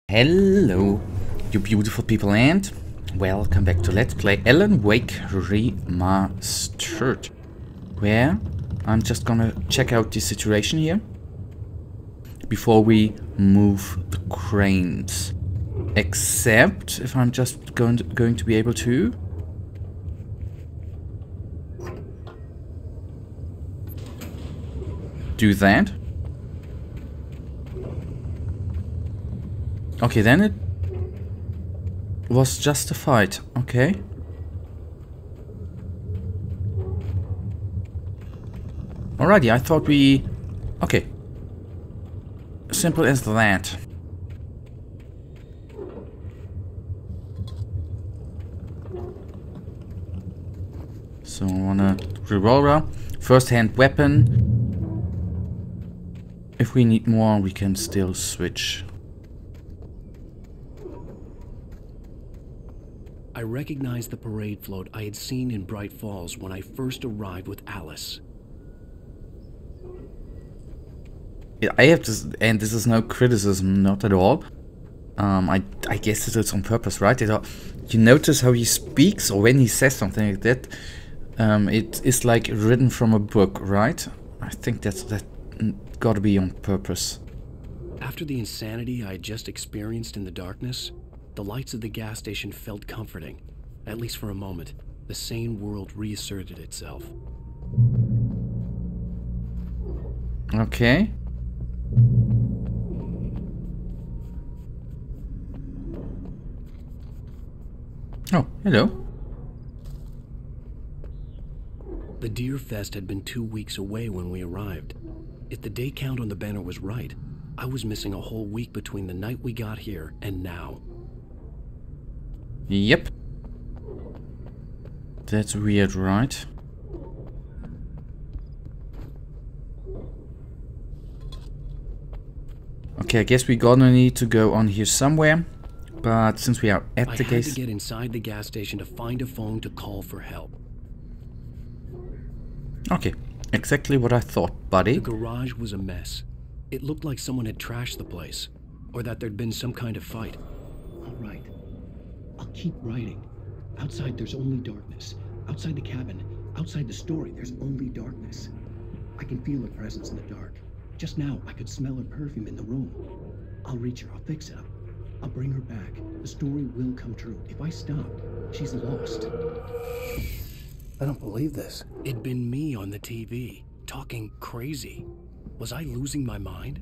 Hello, you beautiful people, and welcome back to Let's Play Alan Wake Remastered, where I'm just gonna check out the situation here before we move the cranes. Except if I'm just going to be able to do that. Okay, then it was justified. Okay. Alrighty, I thought we... Okay. Simple as that. So I want a revolver. First-hand weapon. If we need more, we can still switch. I recognized the parade float I had seen in Bright Falls when I first arrived with Alice. Yeah, I have to, and this is no criticism, not at all. I guess it is on purpose, right? You notice how he speaks, or when he says something like that, it is like written from a book, right? I think that gotta be on purpose. After the insanity I had just experienced in the darkness, the lights of the gas station felt comforting. At least for a moment, the sane world reasserted itself. Okay. Oh, hello. The Deer Fest had been 2 weeks away when we arrived. If the day count on the banner was right, I was missing a whole week between the night we got here and now. Yep. That's weird, right? Okay, I guess we're gonna need to go on here somewhere. But since we are at the I had to get inside the gas station to find a phone to call for help. Okay, exactly what I thought, buddy. The garage was a mess. It looked like someone had trashed the place, or that there'd been some kind of fight. All right. I'll keep writing. Outside, there's only darkness. Outside the cabin, outside the story, there's only darkness. I can feel her presence in the dark. Just now, I could smell her perfume in the room. I'll reach her. I'll fix it up. I'll bring her back. The story will come true. If I stop, she's lost. I don't believe this. It'd been me on the TV, talking crazy. Was I losing my mind?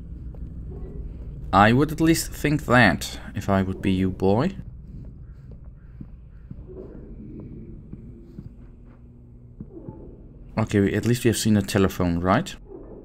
I would at least think that, if I would be you, boy. Okay, at least we have seen a telephone, right?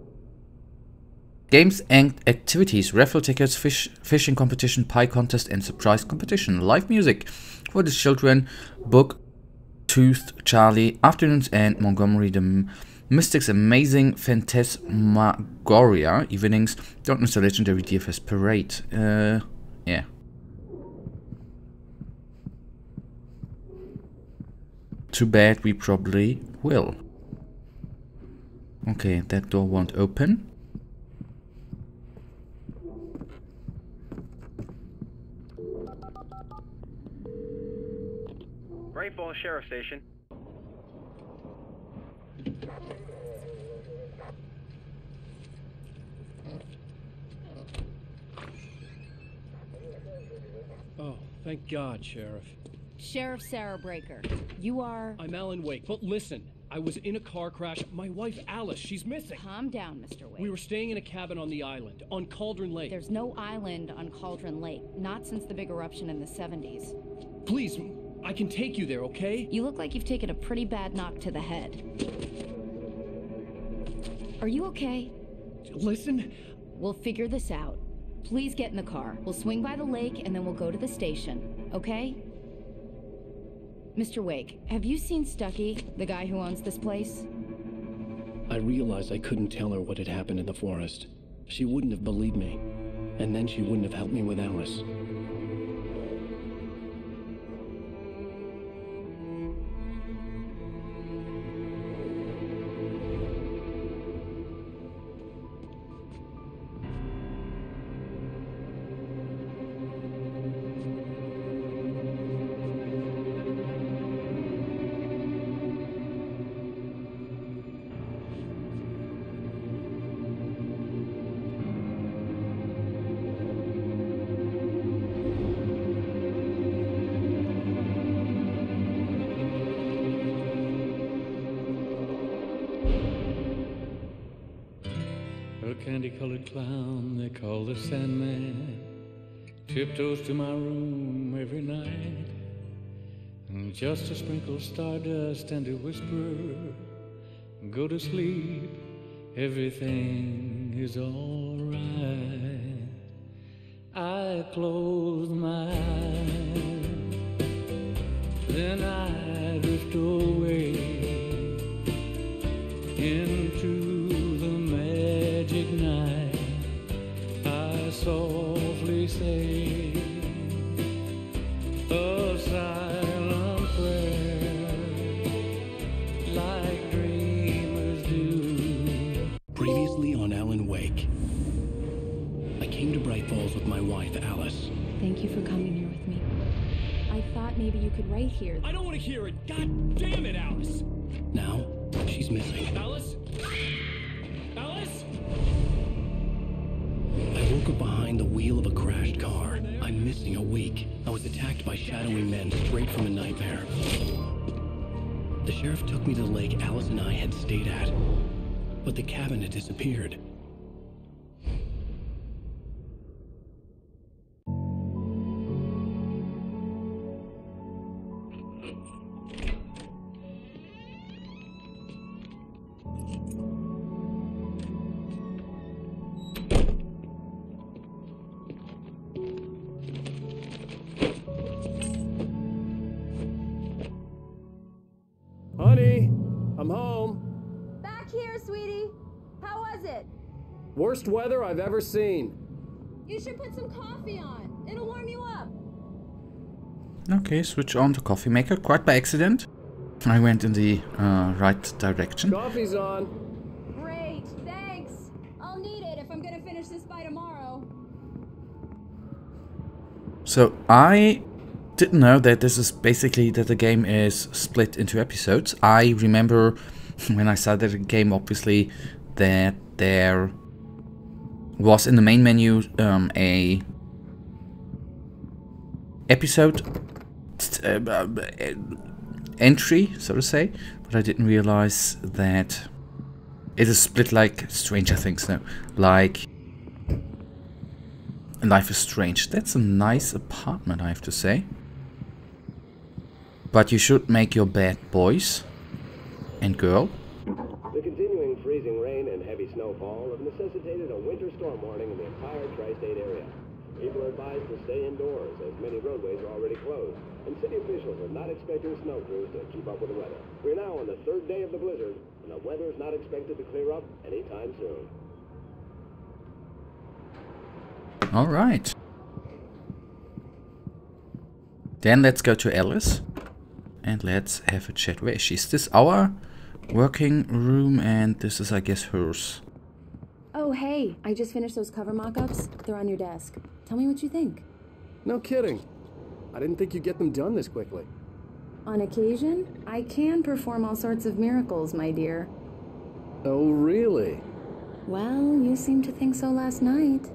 Games and activities, raffle tickets, fishing competition, pie contest and surprise competition. Live music for the children, book, Toothed Charlie, Afternoons and Montgomery the Mystics, Amazing Phantasmagoria, Evenings, Darkness, the Legendary DFS Parade. Yeah. Too bad, we probably will. Okay, that door won't open. Great Falls Sheriff Station. Oh, thank God, Sheriff. Sheriff Sarah Breaker, you are... I'm Alan Wake, but listen, I was in a car crash. My wife, Alice, she's missing. Calm down, Mr. Wake. We were staying in a cabin on the island, on Cauldron Lake. There's no island on Cauldron Lake, not since the big eruption in the 70s. Please, I can take you there, okay? You look like you've taken a pretty bad knock to the head. Are you okay? Listen. We'll figure this out. Please get in the car. We'll swing by the lake and then we'll go to the station, okay? Mr. Wake, have you seen Stucky, the guy who owns this place? I realized I couldn't tell her what had happened in the forest. She wouldn't have believed me. And then she wouldn't have helped me with Alice. candy-colored clown they call the Sandman tiptoes to my room every night, and just to sprinkle stardust and to whisper, go to sleep, everything is all right. I close my eyes, then I drift away into the magic night. I softly say a silent prayer like dreamers do. Previously on Alan Wake. I came to Bright Falls with my wife, Alice. Thank you for coming here with me. I thought maybe you could write here. I don't want to hear it. God damn it, Alice. Now, she's missing. Alice? Alice? I woke up behind the wheel of a crashed car. I'm missing a week. I was attacked by shadowy men straight from a nightmare. The sheriff took me to the lake Alice and I had stayed at, but the cabin had disappeared. Honey, I'm home. Back here, sweetie. How was it? Worst weather I've ever seen. You should put some coffee on. It'll warm you up. Okay, switch on to coffee maker, quite by accident. I went in the right direction. Coffee's on. Great, thanks. I'll need it if I'm gonna finish this by tomorrow. So I didn't know that this is basically that the game is split into episodes. I remember when I started the game, obviously, that there was in the main menu a episode entry, so to say, but I didn't realize that it is split like Stranger Things now, like Life is Strange. That's a nice apartment, I have to say. But you should make your bed, boys and girl. The continuing freezing rain and heavy snowfall have necessitated a winter storm warning in the entire tri-state area. People are advised to stay indoors as many roadways are already closed, and city officials are not expecting snow crews to keep up with the weather. We're now on the third day of the blizzard, and the weather is not expected to clear up anytime soon. All right. Then let's go to Alice. And let's have a chat. Where is she? Is this our working room? And this is, I guess, hers. Oh, hey. I just finished those cover mock-ups. They're on your desk. Tell me what you think. No kidding. I didn't think you'd get them done this quickly. On occasion, I can perform all sorts of miracles, my dear. Oh, really? Well, you seemed to think so last night.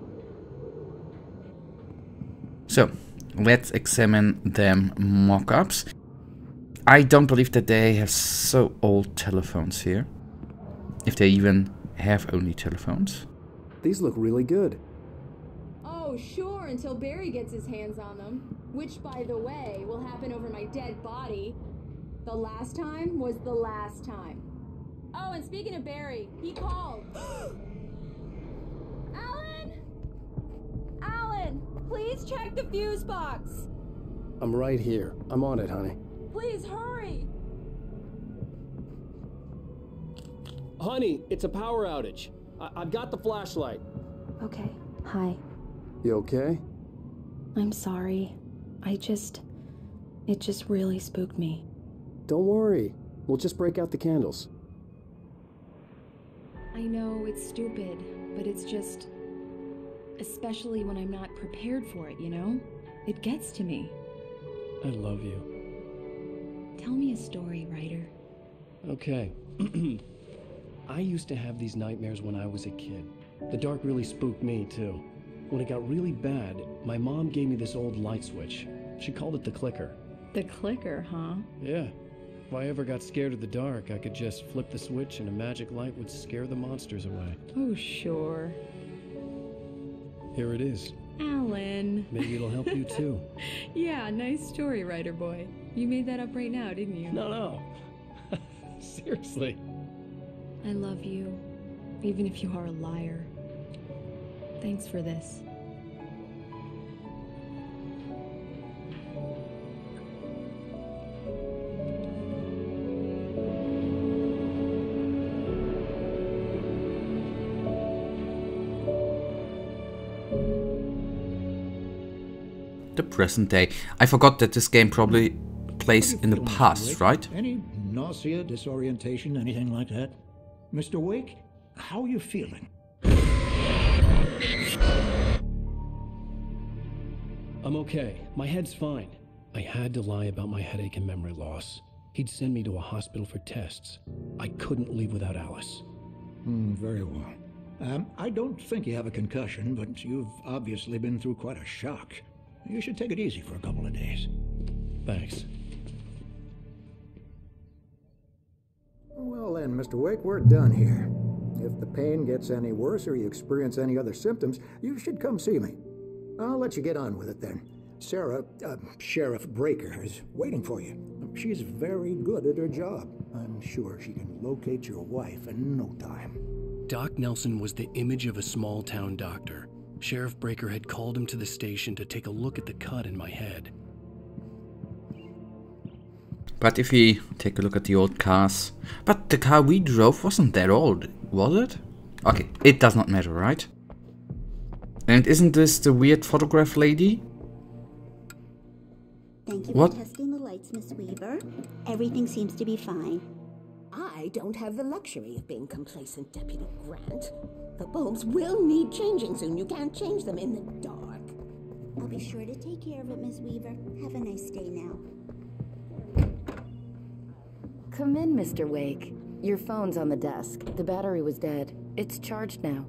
So, let's examine them mock-ups. I don't believe that they have so old telephones here. If they even have only telephones. These look really good. Oh, sure, until Barry gets his hands on them. Which, by the way, will happen over my dead body. The last time was the last time. Oh, and speaking of Barry, he called. Alan! Alan, please check the fuse box. I'm right here. I'm on it, honey. Please hurry. Honey, it's a power outage. I've got the flashlight. Okay, hi. You okay? I'm sorry. It just really spooked me. Don't worry. We'll just break out the candles. I know it's stupid, but it's just... especially when I'm not prepared for it, you know? It gets to me. I love you. Tell me a story, writer. Okay. I used to have these nightmares when I was a kid. The dark really spooked me, too. When it got really bad, my mom gave me this old light switch. She called it the clicker. The clicker, huh? Yeah. If I ever got scared of the dark, I could just flip the switch and a magic light would scare the monsters away. Oh, sure. Here it is. Alan. Maybe it'll help you too. Yeah, nice story, writer boy. You made that up right now, didn't you? No. Seriously. I love you, even if you are a liar. Thanks for this. The present day. I forgot that this game probably plays in the past, right? Any nausea, disorientation, anything like that? Mr. Wake, how are you feeling? I'm okay. My head's fine. I had to lie about my headache and memory loss. He'd send me to a hospital for tests. I couldn't leave without Alice. Very well. I don't think you have a concussion, but you've obviously been through quite a shock. You should take it easy for a couple of days. Thanks. Well then, Mr. Wake, we're done here. If the pain gets any worse or you experience any other symptoms, you should come see me. I'll let you get on with it then. Sarah, Sheriff Breaker, is waiting for you. She's very good at her job. I'm sure she can locate your wife in no time. Doc Nelson was the image of a small-town doctor. Sheriff Breaker had called him to the station to take a look at the cut in my head. But if we take a look at the old cars... But the car we drove wasn't that old, was it? Okay, it does not matter, right? And isn't this the weird photograph lady? Thank you What? for testing the lights, Miss Weaver. Everything seems to be fine. I don't have the luxury of being complacent, Deputy Grant. The bulbs will need changing soon. You can't change them in the dark. I'll be sure to take care of it, Miss Weaver. Have a nice day now. Come in, Mr. Wake. Your phone's on the desk. The battery was dead. It's charged now.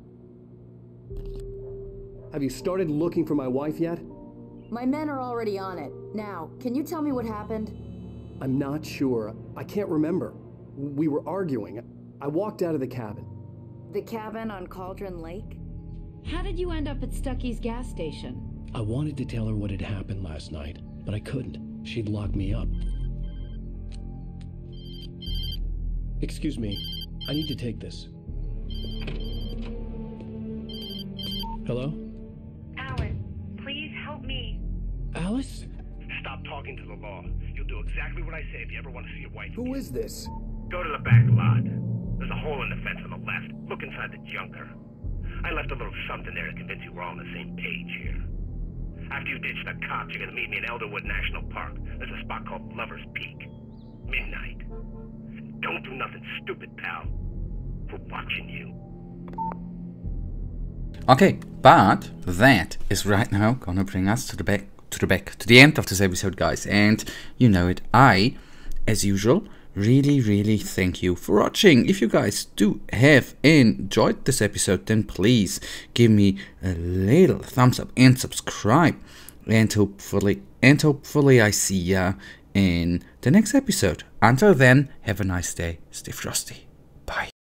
Have you started looking for my wife yet? My men are already on it. Now, can you tell me what happened? I'm not sure. I can't remember. We were arguing. I walked out of the cabin. The cabin on Cauldron Lake? How did you end up at Stucky's gas station? I wanted to tell her what had happened last night, but I couldn't. She'd lock me up. Excuse me. I need to take this. Hello? Alan, please help me. Alice? Stop talking to the law. You'll do exactly what I say if you ever want to see your wife. Who is this? Go to the back lot. There's a hole in the fence on the left. Look inside the junker. I left a little something there to convince you we're all on the same page here. After you ditch the cops, you're gonna meet me in Elderwood National Park. There's a spot called Lover's Peak. Midnight. Don't do nothing stupid, pal. We're watching you. Okay, but that is right now gonna bring us to the end of this episode, guys. And you know it, I, as usual, really thank you for watching. If you guys do have enjoyed this episode, then please give me a little thumbs up and subscribe. And hopefully I see ya in the next episode. Until then, have a nice day. Stay frosty. Bye.